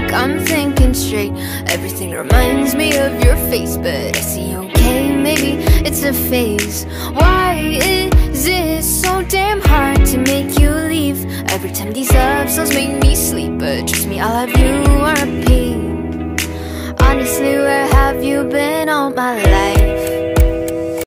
think I'm thinking straight. Everything reminds me of your face, but I see okay, maybe it's a phase. Why is it so damn hard to make you leave? Every time these love songs make me sleep, but trust me, I'll have you on repeat. Honestly, where have you been all my life?